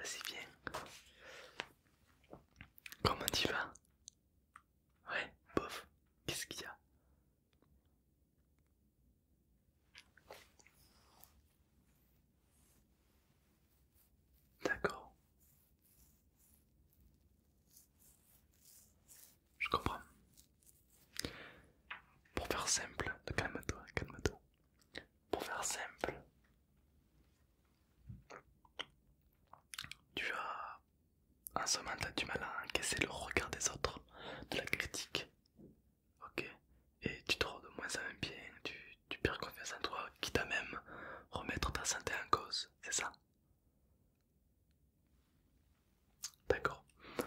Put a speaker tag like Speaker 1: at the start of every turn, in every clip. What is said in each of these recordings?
Speaker 1: Vas-y, viens. Comment tu vas? Ouais, bof. Qu'est-ce qu'il y a? D'accord, je comprends. Pour faire simple, calme-toi, calme-toi. Pour faire simple, tu as en ce moment t'as du mal à encaisser le regard des autres, de la critique, ok? Et tu te rends de moins en moins bien, tu perds confiance en toi, quitte à même remettre ta santé en cause, c'est ça? D'accord.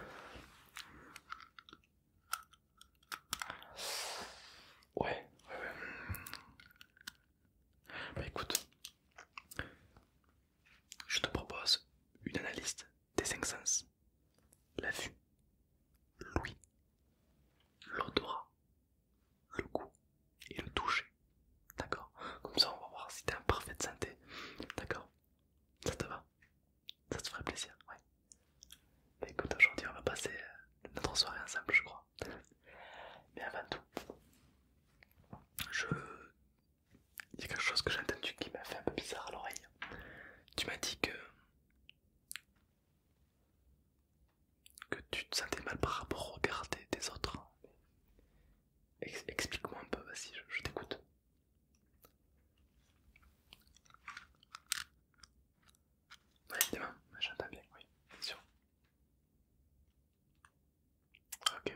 Speaker 1: Ouais. Bah écoute, je te propose une analyse des cinq sens. La vue, l'ouïe, l'odorat, le goût et le toucher. D'accord? Comme ça on va voir si t'es en parfaite santé. D'accord? Ça te va? Ça te ferait plaisir? Ouais. Bah écoute, aujourd'hui on va passer notre soirée ensemble, je crois. Mais avant tout, je... il y a quelque chose que j'ai entendu qui m'a fait un peu bizarre à l'oreille. Tu m'as dit que tu te sentais mal par rapport au regard des autres. Explique-moi un peu, vas-y, je t'écoute. Ouais, évidemment, j'entends bien, oui, bien sûr. Ok.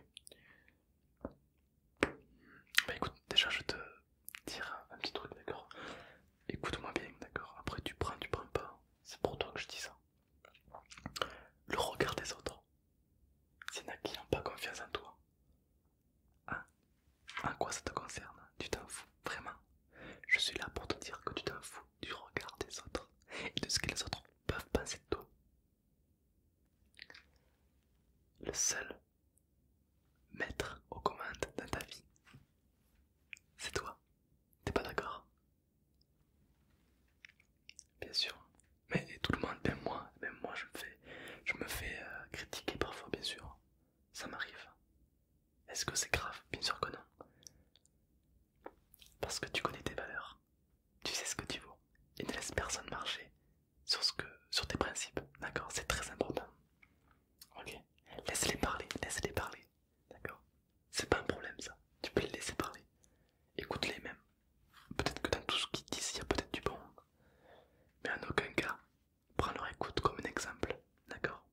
Speaker 1: Bah écoute, déjà je vais te dire un petit truc, d'accord? Écoute-moi bien, d'accord? Après tu prends pas. C'est pour toi que je dis ça. Le regard des autres. S'il y en a qui n'ont pas confiance en toi, hein? En quoi ça te concerne? Tu t'en fous, vraiment. Je suis là pour te dire que tu t'en fous du regard des autres et de ce que les autres peuvent penser de toi. Le seul maître aux commandes dans ta vie, c'est toi. T'es pas d'accord? Bien sûr. Mais tout le monde, même moi je me fais critiquer parfois, bien sûr. Ça m'arrive. Est-ce que c'est grave? Bien sûr que non. Parce que tu connais tes valeurs. Tu sais ce que tu vaux. Et ne laisse personne marcher sur tes principes. D'accord? C'est très important. Ok? Laisse-les parler, laisse-les parler. D'accord? C'est pas un problème ça. Tu peux les laisser parler. Écoute-les même. Peut-être que dans tout ce qu'ils disent, il y a peut-être du bon. Mais en aucun cas, prends leur écoute comme un exemple. D'accord?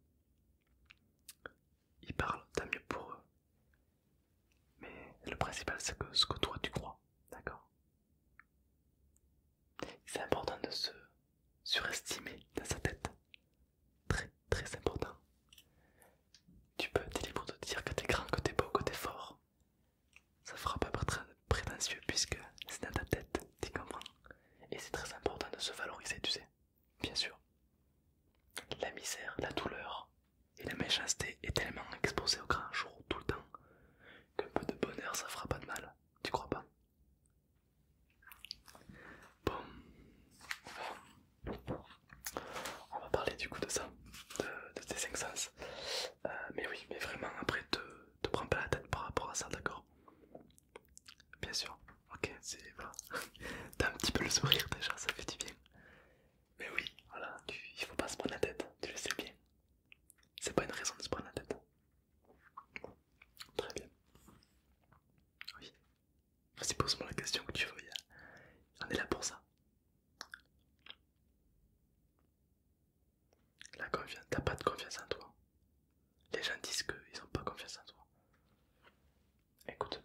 Speaker 1: Ils parlent, tant mieux pour eux. Mais le principal, c'est que ce que toi tu crois. D'accord? C'est important de se surestimer dans sa tête. Très très important. T'es libre de dire que t'es grand, que t'es beau, que t'es fort. Ça fera pas très prétentieux puisque c'est dans ta tête, tu comprends? Et c'est très important de se valoriser, tu sais. Bien sûr. La misère, la douleur et la méchanceté est tellement exposée au grand jour tout le temps qu'un peu de bonheur ça fera pas de mal. Tu crois pas? Bon, on va parler du coup de ça, de tes cinq sens. Mais oui, mais vraiment après te prends pas la tête par rapport à ça, d'accord? Bien sûr. Ok, c'est voilà. T'as un petit peu le sourire déjà, ça fait du bien. Mais oui, voilà, il faut pas se prendre la tête, tu le sais bien. C'est pas une raison de se prendre la tête. Très bien. Oui. Vas-y, pose-moi la question que tu veux. On est là pour ça. La confiance, t'as pas de confiance en toi. Les gens disent qu'ils ont pas confiance en toi. Écoute,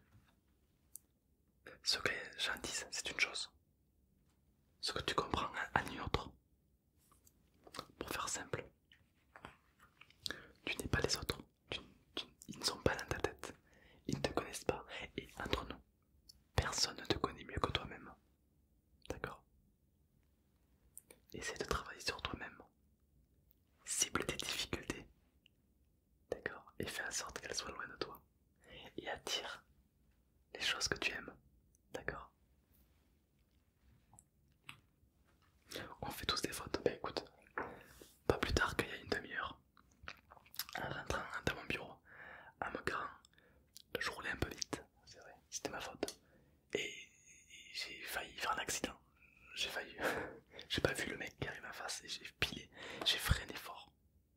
Speaker 1: ce que les gens disent, c'est une chose. Ce que tu comprends en une autre. Pour faire simple, tu n'es pas les autres. Ils ne sont pas dans ta tête. Ils ne te connaissent pas. Et entre nous, personne ne te connaît mieux que toi-même. D'accord? Essaie de travailler sur toi-même. Cible tes difficultés. D'accord? Et fais en sorte qu'elles soient loin de toi. Et attire les choses que tu aimes. D'accord? On fait tous des fautes. Bah écoute, pas plus tard qu'il y a une demi-heure, failli faire un accident. J'ai failli. J'ai pas vu le mec qui arrive en face et j'ai pilé. J'ai freiné fort.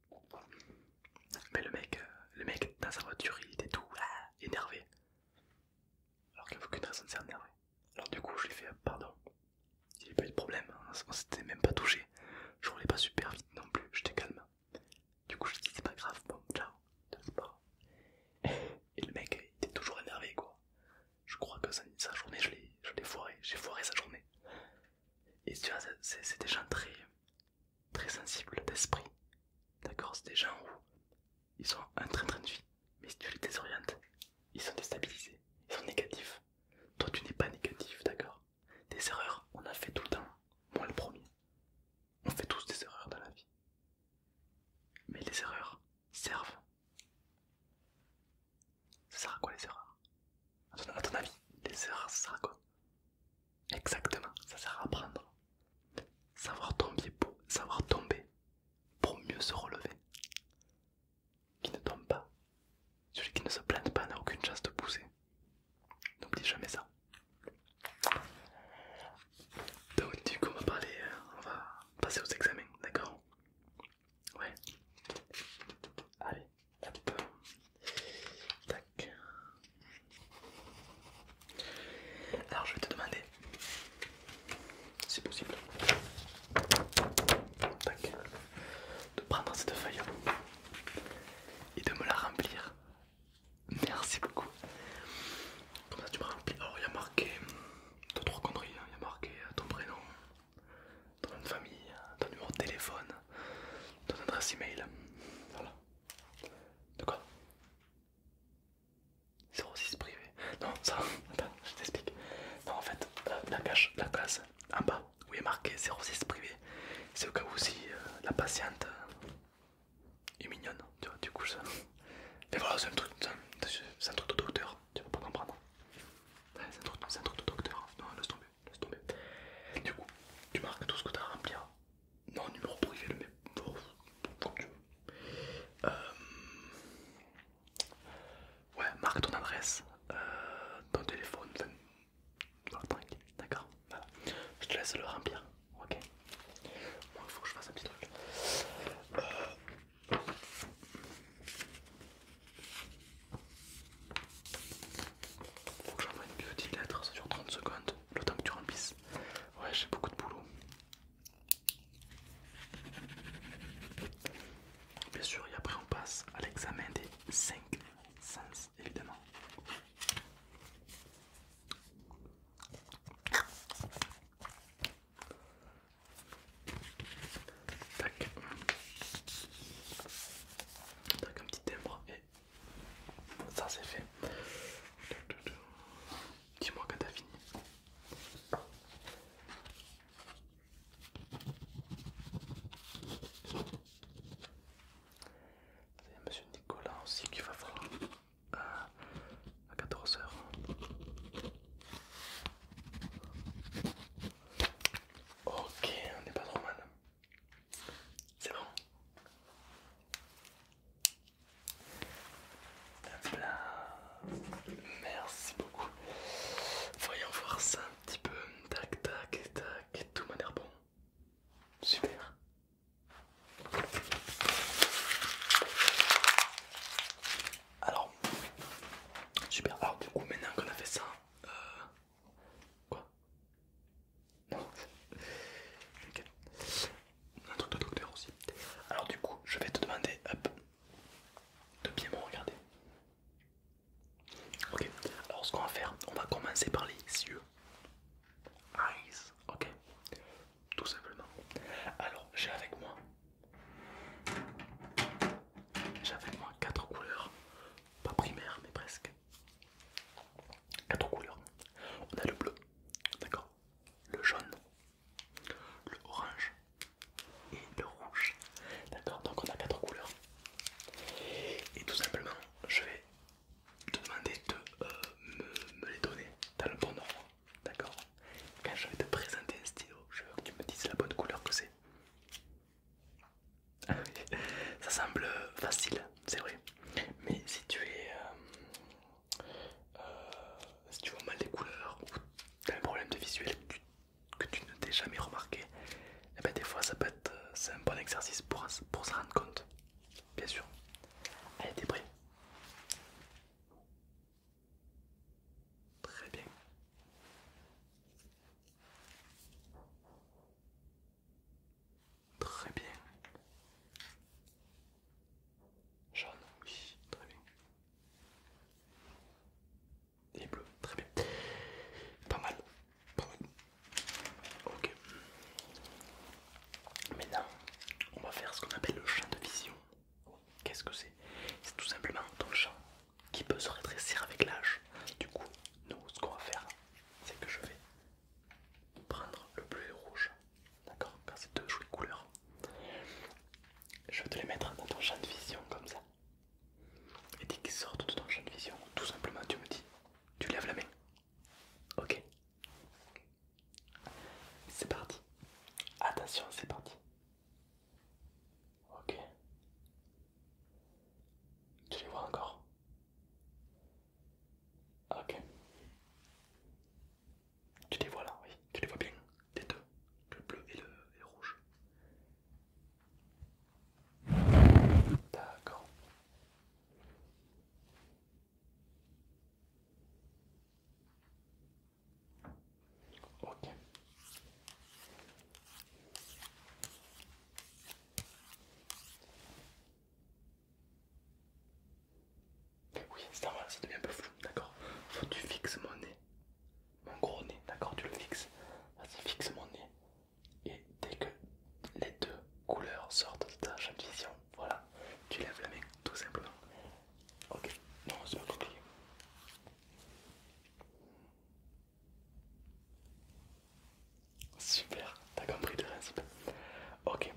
Speaker 1: Mais le mec dans sa voiture, il était tout énervé. Alors qu'il n'y avait aucune raison de s'énerver. Alors du coup, je lui ai fait pardon. Il n'y avait pas eu de problème, hein. On s'était même pas touché. Je roulais pas super vite non plus, j'étais calme. Du coup, je lui ai dit c'est pas grave, bon, ciao. C'est pas grave. Et le mec, il était toujours énervé quoi. Je crois que sa journée, je l'ai foiré. J'ai foiré sa journée. Et tu vois, c'est des gens très sensibles d'esprit. D'accord, c'est des gens où ils sont en train de vie. Mais si tu les désorientes, ils sont déstabilisés. Ils sont négatifs. Toi, tu n'es pas négatif, d'accord? Des erreurs, on a fait tout le temps. Moi, le premier. On fait tous des erreurs dans la vie. Mais les erreurs servent. Ça sert à quoi les erreurs? À ton avis, les erreurs, ça sert à quoi? Exactement, ça sert à apprendre. Savoir tomber pour mieux se relever. Qui ne tombe pas, celui qui ne se plante pas n'a aucune chance de pousser. N'oublie jamais ça. Donc du coup on va passer aux examens, d'accord? Ouais. Allez, hop. Tac. Alors je vais te demander, si possible, tac, de prendre cette feuille et de me la remplir. Merci beaucoup. Comme ça tu me remplis. Alors il y a marqué 2-3 conneries, hein. Il y a marqué ton prénom, ton nom de famille, ton numéro de téléphone, ton adresse email. Voilà. De quoi? 06 privé. Non, ça, attends, je t'explique. Non, en fait, la case en bas où il est marqué 06 privé, c'est au cas où si la patiente est mignonne, tu vois, du coup ça. Mais voilà, c'est un truc de docteur, tu vas pas comprendre. Ouais, c'est un truc de docteur. Non, laisse tomber, laisse tomber. Du coup, tu marques tout ce que tu as à remplir. Non, numéro privé, le mets comme tu veux. Ouais, marque ton adresse, ton téléphone, voilà, tranquille, d'accord. Voilà. Je te laisse le remplir, ok. Moi, il faut que je fasse un petit truc. Faut que j'envoie une petite lettre, ça dure 30 secondes, le temps que tu remplisses. Ouais, j'ai beaucoup de boulot. Bien sûr, et après on passe à l'examen des 5 sens, évidemment. Tac. Tac, un petit timbre et ça c'est fait. Dis-moi quand t'as fini. Il y a monsieur Nicolas aussi qui va voir à 14h. Ok, on n'est pas trop mal. C'est bon. Hop là. Merci beaucoup. Voyons voir ça un petit peu. Tac, tac, tac. Tout m'a l'air bon. Super. Alors, super. Alors, du coup, maintenant qu'on a fait ça, quoi? Non, ok. Un truc de docteur aussi. Alors, du coup, je vais te demander, hop, de bien me regarder. Ok, alors ce qu'on va faire, on va commencer par les yeux. Eyes, ok, tout simplement. Alors, j'ai avec moi 4 couleurs, pas primaires mais presque. 4 couleurs. On a le bleu, d'accord, le jaune, le orange et le rouge. D'accord, donc on a 4 couleurs. Et tout simplement, je vais te demander de me les donner dans le bon ordre. D'accord. Quand je vais te présenter un stylo, je veux que tu me dises la bonne couleur que c'est. Ah oui, ça semble facile, c'est vrai. Mais si tu vois mal les couleurs ou t'as un problème de visuel, jamais remarqué, et ben des fois ça peut être c'est un bon exercice pour se rendre compte, bien sûr. Allez, t'es prêt? Très bien. Très bien. Jaune, oui, très bien. Et bleu, très bien. Pas mal, pas mal. Ok. Maintenant, on va faire ce qu'on appelle le champ de vision. Qu'est-ce que c'est? C'est tout simplement ton champ qui peut se rétrécir avec l'âge. Du coup, nous, ce qu'on va faire, c'est que je vais prendre le bleu et le rouge. D'accord? Car c'est deux jolies couleurs. Je vais te les mettre dans ton champ de vision comme ça. Et dès qu'ils sortent de ton champ de vision, tout simplement tu me dis, tu lèves la main. Ok? C'est parti. Attention, c'est parti. Ok. Tu les vois encore? Ok. Tu les vois là, oui. Tu les vois bien. Les deux. Le bleu et le rouge. D'accord. Ok. Oui, c'est normal, ça devient un peu flou, d'accord. Faut que tu fixes mon nez, mon gros nez, d'accord, tu le fixes. Vas-y, fixe mon nez. Et dès que les deux couleurs sortent de ta champ de vision, voilà, tu lèves la main, tout simplement. Ok, non, c'est pas compliqué. Super, t'as compris le principe. Ok.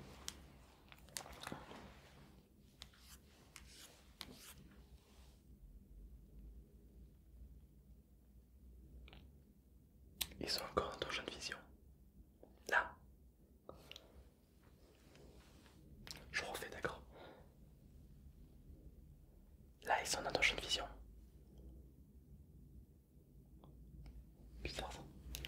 Speaker 1: Ils sont encore dans ton champ de vision. Là, je refais, d'accord. Là, ils sont dans ton champ de vision. Bizarre ça.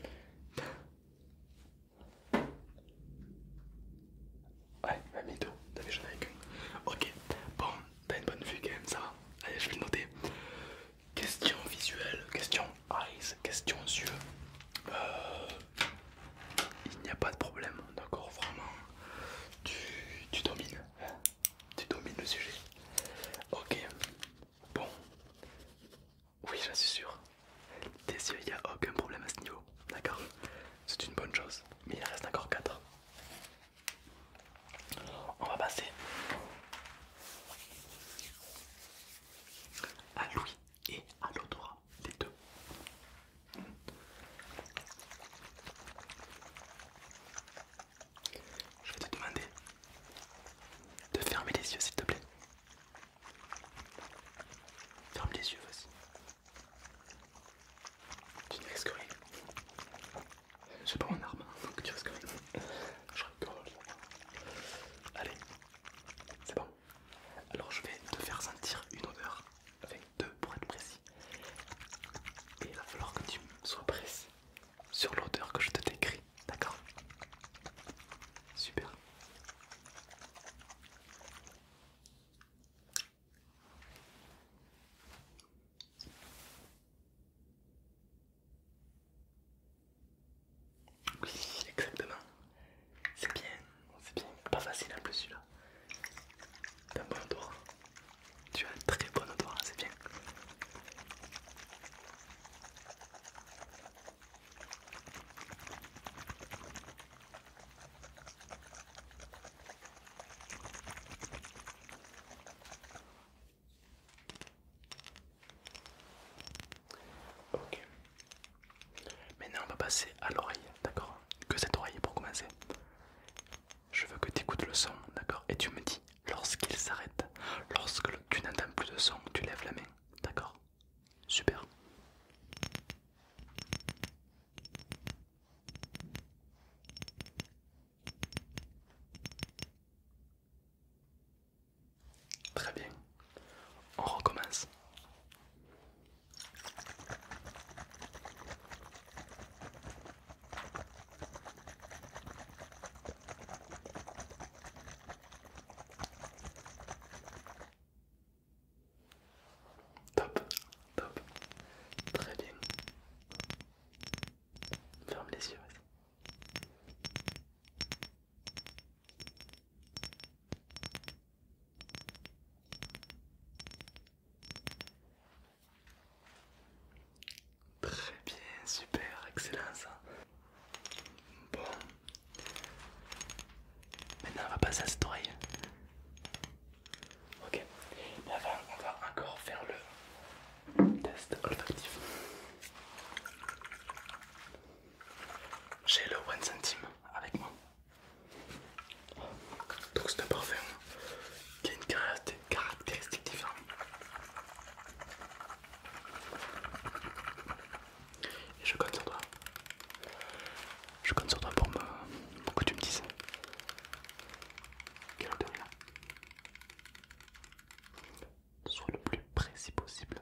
Speaker 1: Ouais, un mytho, t'avais jamais avec un. Ok, bon, t'as une bonne vue quand même, ça va. Allez, je vais le noter. Question visuelle, question eyes, question yeux. Euh, il n'y a pas de problème, d'accord, vraiment. Tu, tu domines, hein, tu domines le sujet. Ok, bon, oui, j'en suis sûr. Tes yeux, il n'y a aucun problème à ce niveau, d'accord. C'est une bonne chose, mais il reste encore 4. On va passer à l'ouïe et à l'odorat, les deux. Je vais te demander de fermer les yeux, s'il te plaît. Ferme les yeux, vas-y. Tu ne risques rien. J'ai pas mon arme, donc tu risques rien. Je rigole. Allez, c'est bon. Alors je vais te faire sentir une odeur, avec deux pour être précis. Et il va falloir que tu sois précis sur l'odeur que je te décris, d'accord? Super. Oui, exactement. C'est bien, c'est bien. Pas facile en plus celui-là. T'as un bon odorat. Tu as un très bon odorat, c'est bien. Ok. Maintenant on va passer à l'oreille, d'accord? Que cette oreille pour commencer. Je veux que tu écoutes le son, d'accord? Et tu me dis lorsqu'il s'arrête. Lorsque tu n'entends plus de son, tu lèves la main, d'accord? Super. Très bien. On recommence. excellent ça. Bon. Maintenant on va passer à cette oreille. Ok. Mais avant on va encore faire le test olfactif. J'ai le One Centime avec moi. Donc c'est un parfum qui a une caractéristique différente. Et je compte sur toi. Je compte sur toi pour que tu me dises quelle odeur il a. Sois le plus précis possible.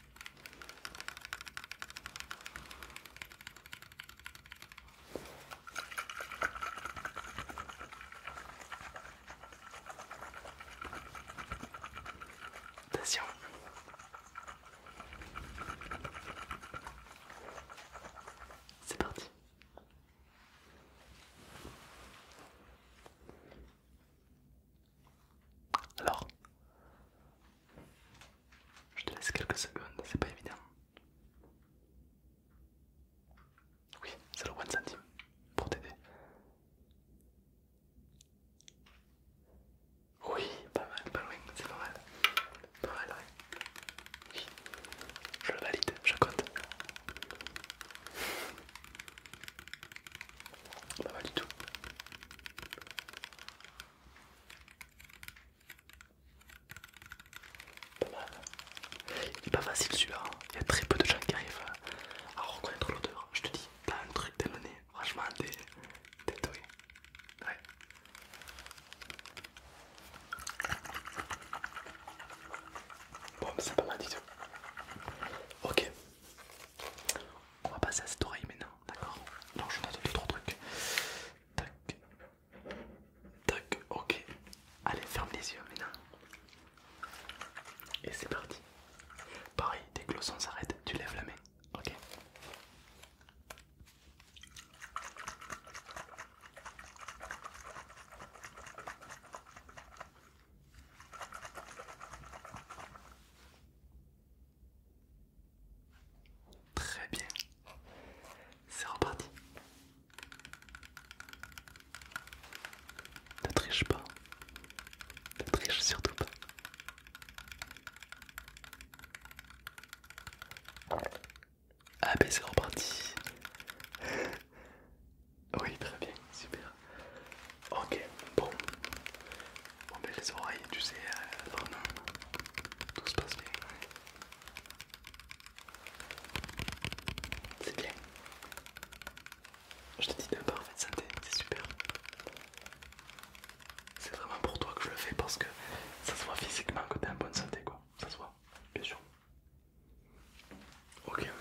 Speaker 1: Attention. C'est parti. Alors, je te laisse quelques secondes, c'est pas évident. Oui, c'est le One Centime pour t'aider. Oui, pas mal, pas loin, c'est pas mal. Pas mal, ouais. Oui, je le valide, je compte. Pas mal du tout. Pas mal. Il est pas facile celui-là, hein. Il y a très peu de gens qui arrivent à reconnaître l'odeur. Je te dis, t'as un truc dans le nez, franchement, t'es doué. Ouais. Bon, mais c'est pas mal du tout. Ok, on va passer à cette oreille maintenant, d'accord? Alors je note 2-3 trucs. Tac, tac, ok. Allez, ferme les yeux maintenant. Et c'est parti. Pareil, dès que le son s'arrête, tu lèves la main, ok? Très bien. C'est reparti. Ne triche pas. Ne triche surtout pas. Ah ben c'est reparti. Oui, très bien, super. Ok, bon. Bon ben les oreilles, tu sais, vraiment, tout se passe bien. C'est bien. Je te dis de parfaite santé, c'est super. C'est vraiment pour toi que je le fais parce que ça se voit physiquement que t'es en bonne santé quoi. Ça se voit, bien sûr. Ok.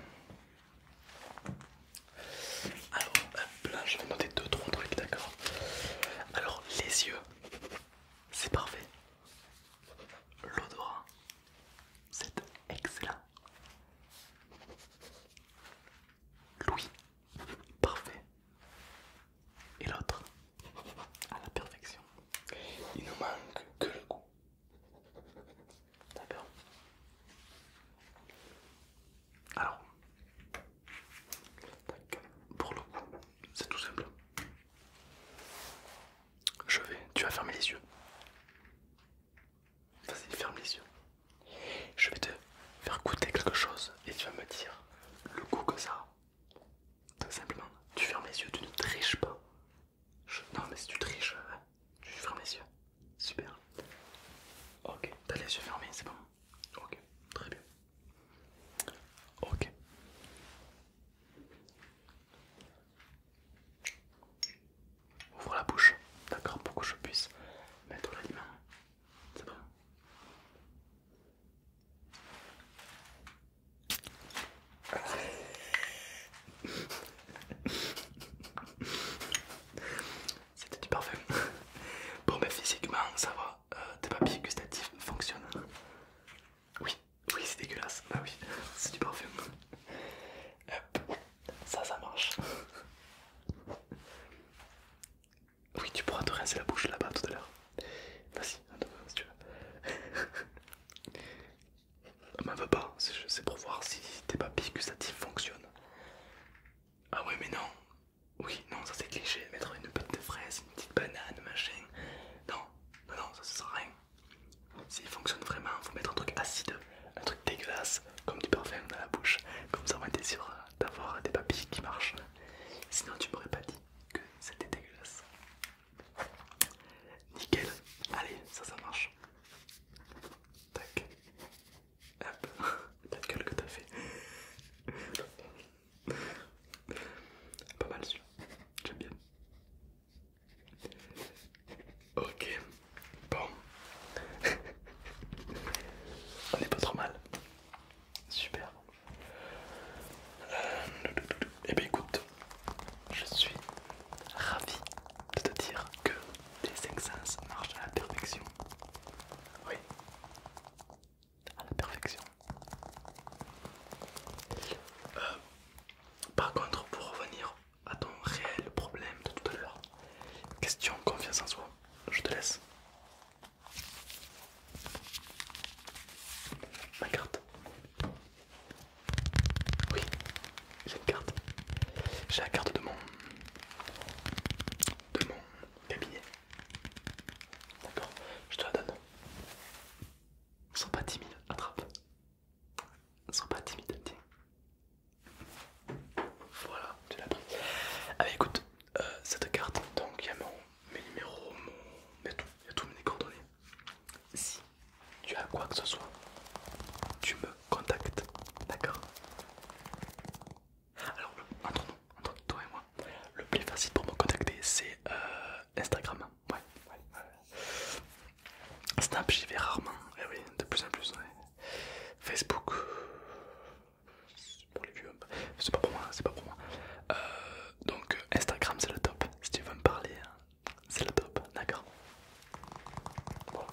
Speaker 1: Alors, hop là, je vais noter 2-3 trucs, d'accord. Alors, les yeux, c'est parfait. L'odorat, c'est excellent. L'ouïe, parfait. Et l'autre, à la perfection. Il ne manque que le goût. D'accord. Alors, pour le goût, c'est tout simple. Tu vas fermer les yeux. Vas-y, ferme les yeux. Je vais te faire goûter quelque chose et tu vas me dire le goût que ça a. Tout simplement. Tu fermes les yeux, tu ne triches pas. Non, mais si tu triches, tu fermes les yeux. Super. Ok, t'as les yeux fermés, c'est bon. Ok, très bien. Ok. Ouvre la bouche, d'accord, pour que je puisse mettre l'aliment. C'est bon. C'était du parfum. Bon, mais physiquement, ça va. Tes papilles gustatives fonctionnent. Oui, oui, c'est dégueulasse. Bah oui, c'est du parfum. Hop, ça marche. Oui, tu pourras te rincer la bouche là-bas tout à l'heure. Vas-y, attends, si tu veux. M'en veux pas, c'est pour voir si tes papilles gustatives fonctionnent. qui marche. Sinon tu m'aurais pas dit que c'était dégueulasse. Nickel. Allez, ça marche. Tac. Hop. La gueule que t'as fait. Pas mal celui-là. J'aime bien. Ok. Bon. On est pas trop mal. Super. Eh bien écoute, je suis ravi de te dire que les 5 sens marchent à la perfection. Oui, à la perfection. Par contre, pour revenir à ton réel problème de tout à l'heure, question confiance en soi, je te laisse. Ma carte. Oui, j'ai une carte. J'ai la carte de mon cabinet. D'accord, je te la donne. Sois pas timide, attrape. Sois pas timide, tiens. Voilà, tu l'as pris. Ah bah écoute, cette carte, donc il y a mes numéros, il y a tous mes coordonnées. Si tu as quoi que ce soit, tu me contactes, d'accord? Alors, entre toi et moi, le plus facile pour me contacter c'est Instagram. Ouais, ouais, ouais. Snap, j'y vais rarement, eh oui, de plus en plus. Ouais. Facebook, pour les vieux, c'est pas pour moi, c'est pas pour moi. Donc Instagram c'est le top, si tu veux me parler, c'est le top, d'accord? Voilà.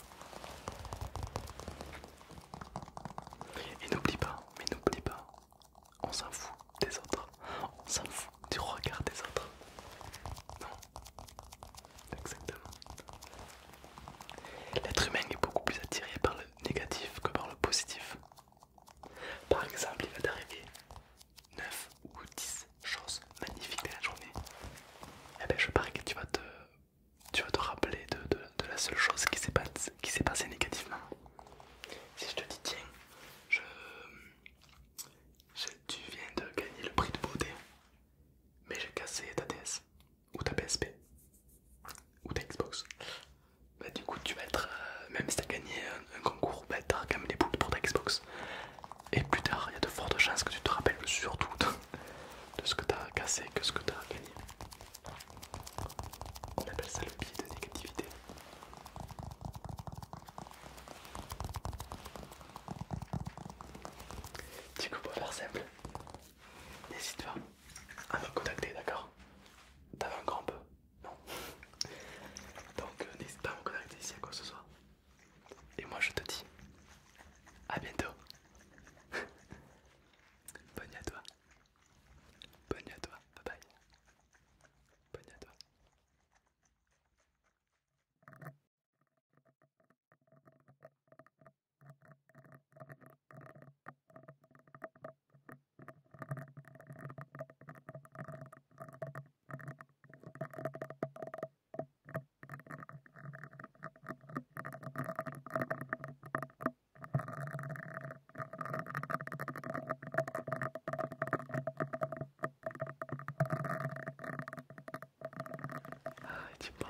Speaker 1: Et n'oublie pas, on s'en fout des autres, on s'en fout du regard des autres. Non, exactement. L'être humain est beaucoup plus attiré par le négatif que par le positif. Par exemple, il va t'arriver 9 ou 10 choses magnifiques de la journée. Et ben je parie que tu vas te rappeler de la seule chose qui s'est passée négativement. Si je te dis tiens, tu viens de gagner le prix de beauté, mais j'ai cassé ta DS, ou ta PSP, ou ta Xbox. Bah du coup tu vas être, même si tu as gagné un concours, bah tu auras quand même les boules pour ta Xbox. Et plus tard, il y a de fortes chances que tu te rappelles surtout de ce que tu as cassé que ce que tu as gagné. On appelle ça le biais de négativité. Du coup, pour faire simple, n'hésite pas à me contacter, d'accord? T'avais encore un peu? Non. Donc n'hésite pas à me contacter si y a quoi que ce soit. Et moi je te dis à bientôt. Bonne nuit à toi. Bonne nuit à toi. Bye bye. Bonne nuit à toi. Ah, tu